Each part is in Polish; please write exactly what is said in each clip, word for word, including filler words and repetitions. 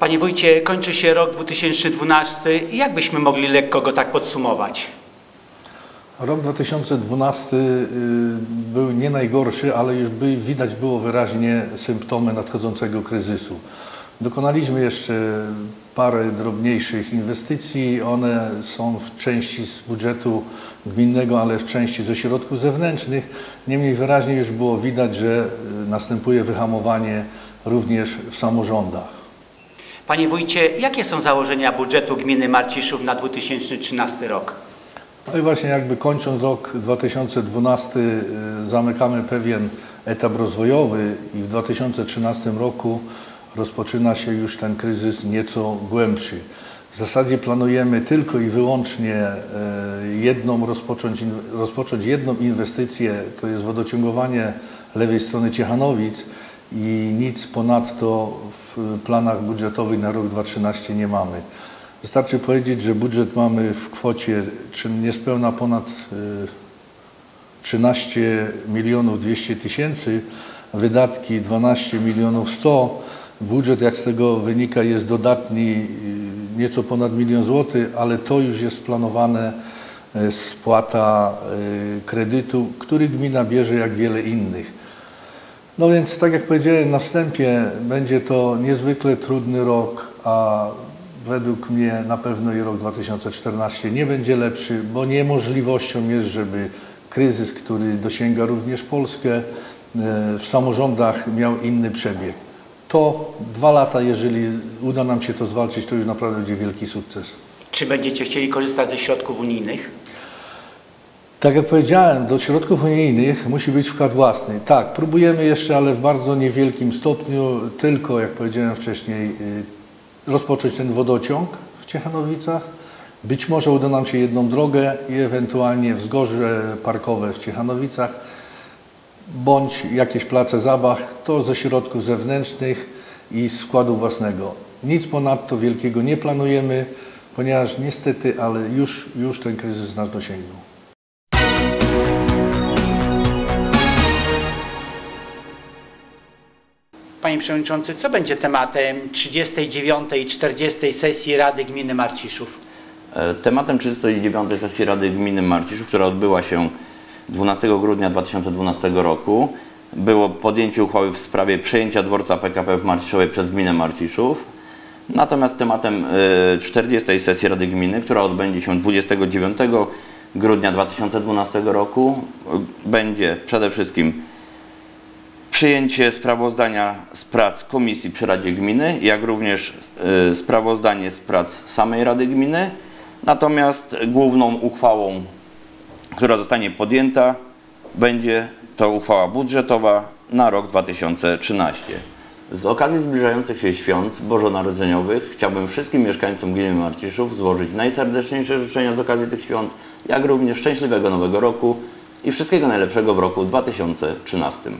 Panie wójcie, kończy się rok dwa tysiące dwunasty. Jak byśmy mogli lekko go tak podsumować? Rok dwa tysiące dwunasty był nie najgorszy, ale już by, widać było wyraźnie symptomy nadchodzącego kryzysu. Dokonaliśmy jeszcze parę drobniejszych inwestycji. One są w części z budżetu gminnego, ale w części ze środków zewnętrznych. Niemniej wyraźnie już było widać, że następuje wyhamowanie również w samorządach. Panie wójcie, jakie są założenia budżetu gminy Marciszów na dwa tysiące trzynasty rok? No i właśnie jakby kończąc rok dwa tysiące dwunasty zamykamy pewien etap rozwojowy i w dwa tysiące trzynastym roku rozpoczyna się już ten kryzys nieco głębszy. W zasadzie planujemy tylko i wyłącznie jedną rozpocząć, rozpocząć jedną inwestycję, to jest wodociągowanie lewej strony Ciechanowic i nic ponadto w planach budżetowych na rok dwa tysiące trzynasty nie mamy. Wystarczy powiedzieć, że budżet mamy w kwocie niespełna ponad trzynaście milionów dwieście tysięcy, wydatki dwanaście milionów sto. Budżet, jak z tego wynika, jest dodatni nieco ponad milion złotych, ale to już jest planowane spłata kredytu, który gmina bierze jak wiele innych. No więc, tak jak powiedziałem na wstępie, będzie to niezwykle trudny rok, a według mnie na pewno i rok dwa tysiące czternasty nie będzie lepszy, bo niemożliwością jest, żeby kryzys, który dosięga również Polskę, w samorządach miał inny przebieg. To dwa lata, jeżeli uda nam się to zwalczyć, to już naprawdę będzie wielki sukces. Czy będziecie chcieli korzystać ze środków unijnych? Tak jak powiedziałem, do środków unijnych musi być wkład własny. Tak, próbujemy jeszcze, ale w bardzo niewielkim stopniu, tylko jak powiedziałem wcześniej, rozpocząć ten wodociąg w Ciechanowicach. Być może uda nam się jedną drogę i ewentualnie wzgórze parkowe w Ciechanowicach, bądź jakieś place zabaw, to ze środków zewnętrznych i z wkładu własnego. Nic ponadto wielkiego nie planujemy, ponieważ niestety, ale już, już ten kryzys nas dosięgnął. Panie Przewodniczący, co będzie tematem trzydziestej dziewiątej i czterdziestej sesji Rady Gminy Marciszów? Tematem trzydziestej dziewiątej sesji Rady Gminy Marciszów, która odbyła się dwunastego grudnia dwa tysiące dwunastego roku, było podjęcie uchwały w sprawie przejęcia dworca P K P w Marciszowie przez gminę Marciszów. Natomiast tematem czterdziestej sesji Rady Gminy, która odbędzie się dwudziestego dziewiątego grudnia dwa tysiące dwunastego roku, będzie przede wszystkim przyjęcie sprawozdania z prac komisji przy Radzie Gminy, jak również y, sprawozdanie z prac samej Rady Gminy. Natomiast główną uchwałą, która zostanie podjęta, będzie to uchwała budżetowa na rok dwa tysiące trzynasty. Z okazji zbliżających się świąt bożonarodzeniowych chciałbym wszystkim mieszkańcom gminy Marciszów złożyć najserdeczniejsze życzenia z okazji tych świąt, jak również szczęśliwego nowego roku i wszystkiego najlepszego w roku dwa tysiące trzynastym.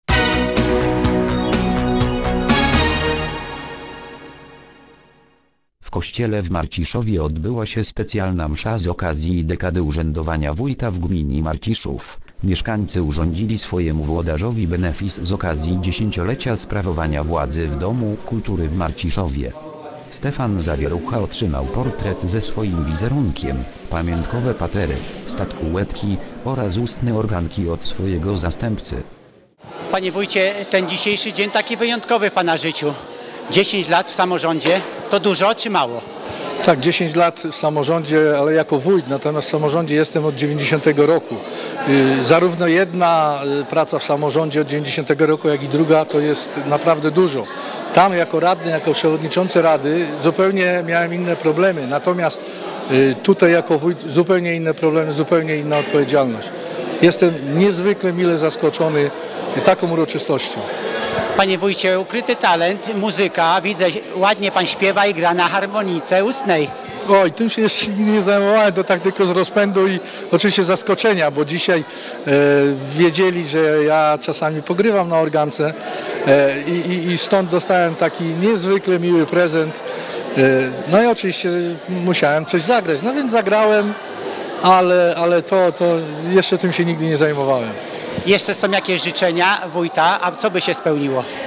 W kościele w Marciszowie odbyła się specjalna msza z okazji dekady urzędowania wójta w gminie Marciszów. Mieszkańcy urządzili swojemu włodarzowi benefis z okazji dziesięciolecia sprawowania władzy w Domu Kultury w Marciszowie. Stefan Zawierucha otrzymał portret ze swoim wizerunkiem, pamiątkowe patery, statuetki oraz ustne organki od swojego zastępcy. Panie wójcie, ten dzisiejszy dzień taki wyjątkowy w pana życiu. dziesięć lat w samorządzie, to dużo czy mało? Tak, dziesięć lat w samorządzie, ale jako wójt, natomiast w samorządzie jestem od dziewięćdziesiątego roku. Yy, zarówno jedna praca w samorządzie od dziewięćdziesiątego roku, jak i druga to jest naprawdę dużo. Tam jako radny, jako przewodniczący rady zupełnie miałem inne problemy, natomiast yy, tutaj jako wójt zupełnie inne problemy, zupełnie inna odpowiedzialność. Jestem niezwykle mile zaskoczony taką uroczystością. Panie wójcie, ukryty talent, muzyka, widzę, ładnie pan śpiewa i gra na harmonice ustnej. Oj, tym się jeszcze nigdy nie zajmowałem, to tak tylko z rozpędu i oczywiście zaskoczenia, bo dzisiaj e, wiedzieli, że ja czasami pogrywam na organce e, i, i stąd dostałem taki niezwykle miły prezent. E, no i oczywiście musiałem coś zagrać, no więc zagrałem, ale, ale to, to jeszcze tym się nigdy nie zajmowałem. Jeszcze są jakieś życzenia wójta, a co by się spełniło?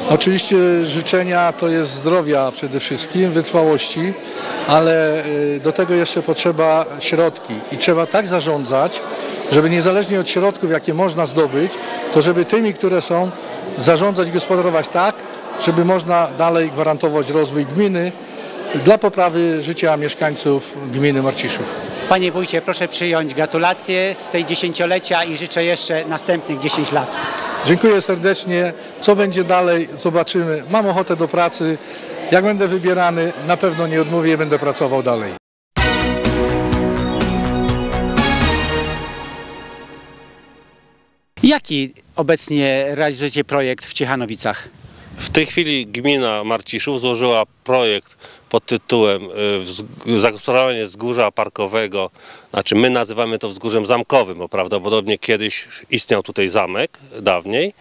Oczywiście życzenia to jest zdrowia przede wszystkim, wytrwałości, ale do tego jeszcze potrzeba środki i trzeba tak zarządzać, żeby niezależnie od środków, jakie można zdobyć, to żeby tymi, które są, zarządzać i gospodarować tak, żeby można dalej gwarantować rozwój gminy dla poprawy życia mieszkańców gminy Marciszów. Panie wójcie, proszę przyjąć gratulacje z tej dziesięciolecia i życzę jeszcze następnych dziesięć lat. Dziękuję serdecznie. Co będzie dalej, zobaczymy. Mam ochotę do pracy. Jak będę wybierany, na pewno nie odmówię, będę pracował dalej. Jaki obecnie realizujecie projekt w Ciechanowicach? W tej chwili gmina Marciszów złożyła projekt pod tytułem zagospodarowanie wzgórza parkowego, znaczy my nazywamy to wzgórzem zamkowym, bo prawdopodobnie kiedyś istniał tutaj zamek, dawniej.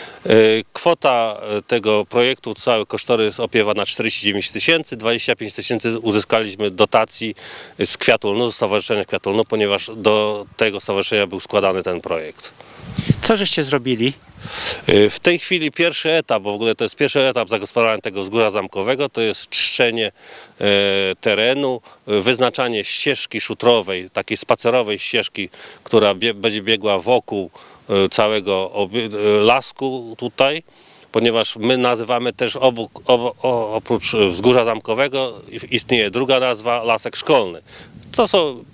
Kwota tego projektu, cały kosztorys opiewa na czterdzieści dziewięć tysięcy, dwadzieścia pięć tysięcy uzyskaliśmy dotacji z Kwiatulnu, z Stowarzyszenia Kwiatulnu, ponieważ do tego stowarzyszenia był składany ten projekt. Co żeście zrobili? W tej chwili pierwszy etap, bo w ogóle to jest pierwszy etap zagospodarowania tego wzgórza zamkowego, to jest czyszczenie e, terenu, wyznaczanie ścieżki szutrowej, takiej spacerowej ścieżki, która bie, będzie biegła wokół e, całego obie, e, lasku tutaj, ponieważ my nazywamy też obok, ob, o, oprócz wzgórza zamkowego istnieje druga nazwa, lasek szkolny. To są,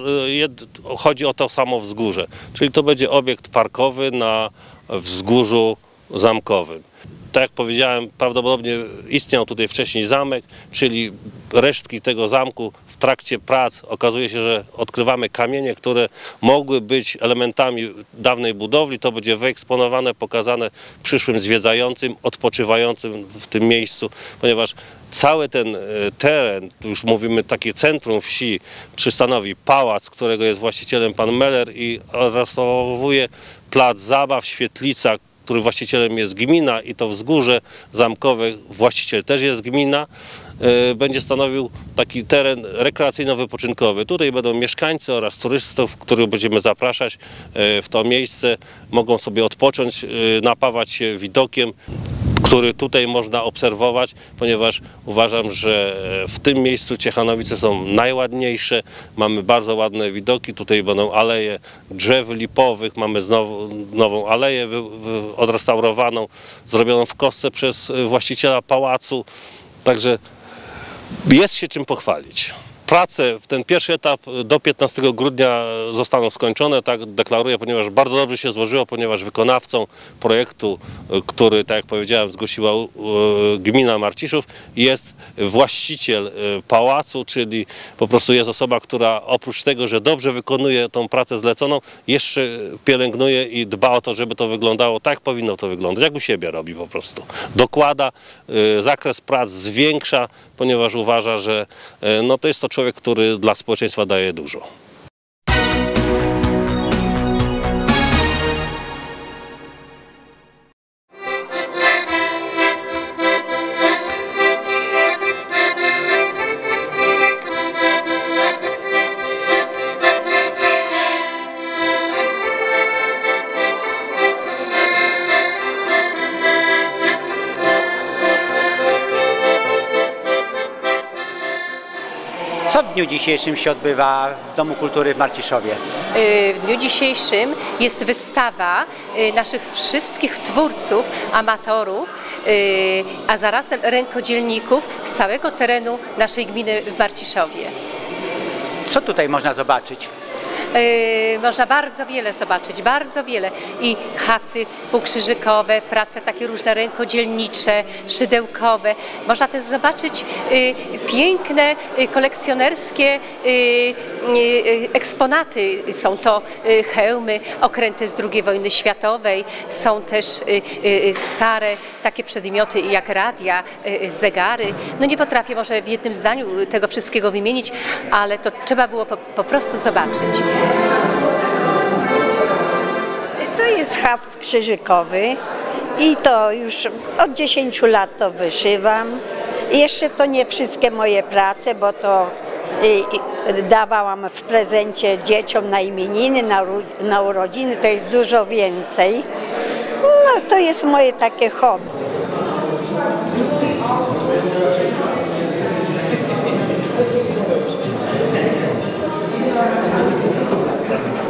chodzi o to samo wzgórze, czyli to będzie obiekt parkowy na wzgórzu zamkowym. Tak jak powiedziałem, prawdopodobnie istniał tutaj wcześniej zamek, czyli resztki tego zamku w trakcie prac okazuje się, że odkrywamy kamienie, które mogły być elementami dawnej budowli. To będzie wyeksponowane, pokazane przyszłym zwiedzającym, odpoczywającym w tym miejscu, ponieważ cały ten teren, tu już mówimy takie centrum wsi, stanowi pałac, którego jest właścicielem pan Meller i odrestowuje plac zabaw, świetlica, który właścicielem jest gmina i to wzgórze zamkowe, właściciel też jest gmina, będzie stanowił taki teren rekreacyjno-wypoczynkowy. Tutaj będą mieszkańcy oraz turystów, których będziemy zapraszać w to miejsce, mogą sobie odpocząć, napawać się widokiem, który tutaj można obserwować, ponieważ uważam, że w tym miejscu Ciechanowice są najładniejsze. Mamy bardzo ładne widoki, tutaj będą aleje drzew lipowych, mamy znowu nową aleję wy, wy, odrestaurowaną, zrobioną w kostce przez właściciela pałacu, także jest się czym pochwalić. Prace, ten pierwszy etap do piętnastego grudnia zostaną skończone, tak deklaruję, ponieważ bardzo dobrze się złożyło, ponieważ wykonawcą projektu, który, tak jak powiedziałem, zgłosiła gmina Marciszów, jest właściciel pałacu, czyli po prostu jest osoba, która oprócz tego, że dobrze wykonuje tą pracę zleconą, jeszcze pielęgnuje i dba o to, żeby to wyglądało tak, jak powinno to wyglądać, jak u siebie robi po prostu. Dokłada, zakres prac zwiększa, ponieważ uważa, że no, to jest to człowiek, który dla społeczeństwa daje dużo. Co w dniu dzisiejszym się odbywa w Domu Kultury w Marciszowie? W dniu dzisiejszym jest wystawa naszych wszystkich twórców, amatorów, a zarazem rękodzielników z całego terenu naszej gminy w Marciszowie. Co tutaj można zobaczyć? Yy, można bardzo wiele zobaczyć, bardzo wiele. I hafty półkrzyżykowe, prace takie różne rękodzielnicze, szydełkowe. Można też zobaczyć yy, piękne, yy, kolekcjonerskie yy, yy, eksponaty. Są to yy, hełmy, okręty z drugiej wojny światowej. Są też yy, yy, stare takie przedmioty jak radia, yy, zegary. No nie potrafię może w jednym zdaniu tego wszystkiego wymienić, ale to trzeba było po, po prostu zobaczyć. To jest haft krzyżykowy i to już od dziesięciu lat to wyszywam. I jeszcze to nie wszystkie moje prace, bo to y, y, dawałam w prezencie dzieciom na imieniny, na, na urodziny, to jest dużo więcej. No to jest moje takie hobby.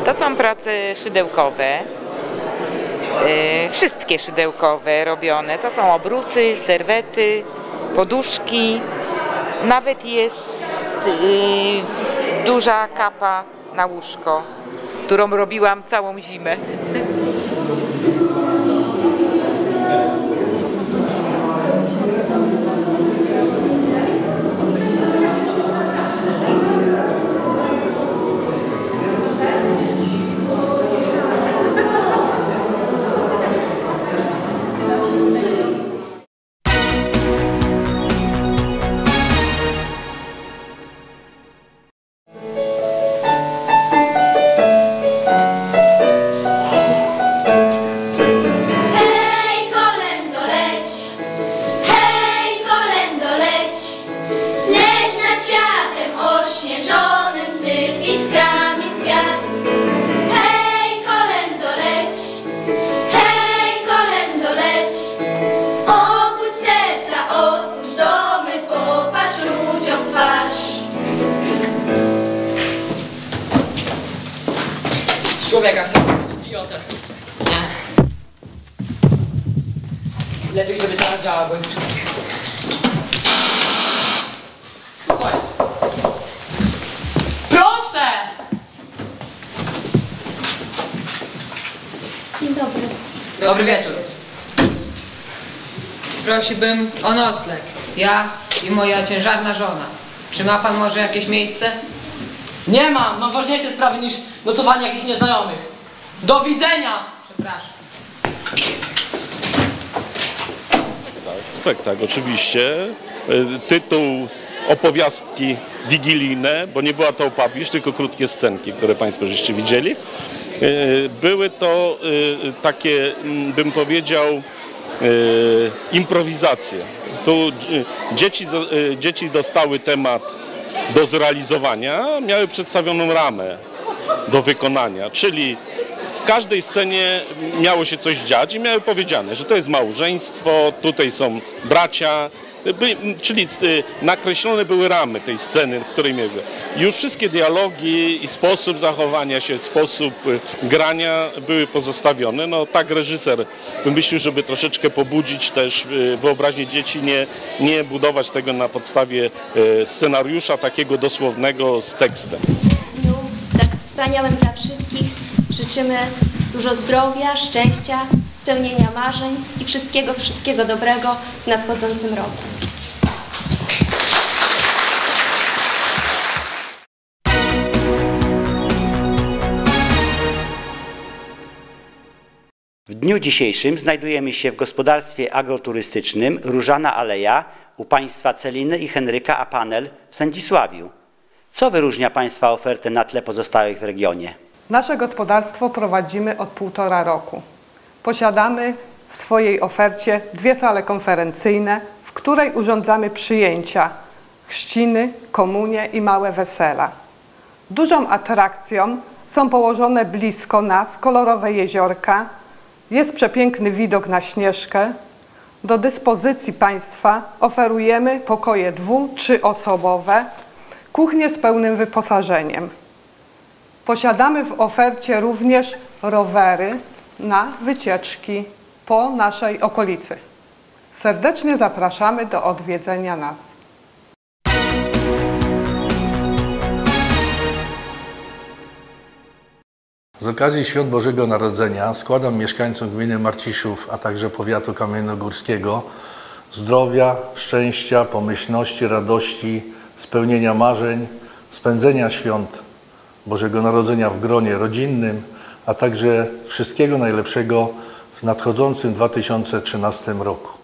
To są prace szydełkowe, yy, wszystkie szydełkowe robione. To są obrusy, serwety, poduszki, nawet jest yy, duża kapa na łóżko, którą robiłam całą zimę. Człowieka chcę być idiotę. Nie. Lepiej, żeby teraz działała, bo ich wszystkich. Co jest? Proszę! Dzień dobry. Dobry wieczór. Prosiłbym o nocleg. Ja i moja ciężarna żona. Czy ma pan może jakieś miejsce? Nie mam, mam ważniejsze sprawy niż nocowanie jakichś nieznajomych. Do widzenia! Przepraszam. Spektakl, oczywiście. Tytuł opowiastki wigilijne, bo nie była to opowieść, tylko krótkie scenki, które Państwo żeście widzieli. Były to takie, bym powiedział, improwizacje. Tu dzieci, dzieci dostały temat do zrealizowania, miały przedstawioną ramę do wykonania, czyli w każdej scenie miało się coś dziać i miały powiedziane, że to jest małżeństwo, tutaj są bracia, byli, czyli nakreślone były ramy tej sceny, w której miały. Już wszystkie dialogi i sposób zachowania się, sposób grania były pozostawione. No tak reżyser wymyślił, żeby troszeczkę pobudzić też wyobraźnię dzieci, nie, nie budować tego na podstawie scenariusza takiego dosłownego z tekstem. W dniu tak wspaniałym dla wszystkich życzymy dużo zdrowia, szczęścia, spełnienia marzeń i wszystkiego, wszystkiego dobrego w nadchodzącym roku. W dniu dzisiejszym znajdujemy się w gospodarstwie agroturystycznym Różana Aleja u państwa Celiny i Henryka Apanel w Sędzisławiu. Co wyróżnia państwa ofertę na tle pozostałych w regionie? Nasze gospodarstwo prowadzimy od półtora roku. Posiadamy w swojej ofercie dwie sale konferencyjne, w której urządzamy przyjęcia, chrzciny, komunie i małe wesela. Dużą atrakcją są położone blisko nas kolorowe jeziorka, jest przepiękny widok na Śnieżkę. Do dyspozycji państwa oferujemy pokoje dwu-, trzyosobowe, kuchnie z pełnym wyposażeniem. Posiadamy w ofercie również rowery na wycieczki po naszej okolicy. Serdecznie zapraszamy do odwiedzenia nas. Z okazji Świąt Bożego Narodzenia składam mieszkańcom gminy Marciszów, a także powiatu kamiennogórskiego zdrowia, szczęścia, pomyślności, radości, spełnienia marzeń, spędzenia świąt Bożego Narodzenia w gronie rodzinnym, a także wszystkiego najlepszego w nadchodzącym dwa tysiące trzynastym roku.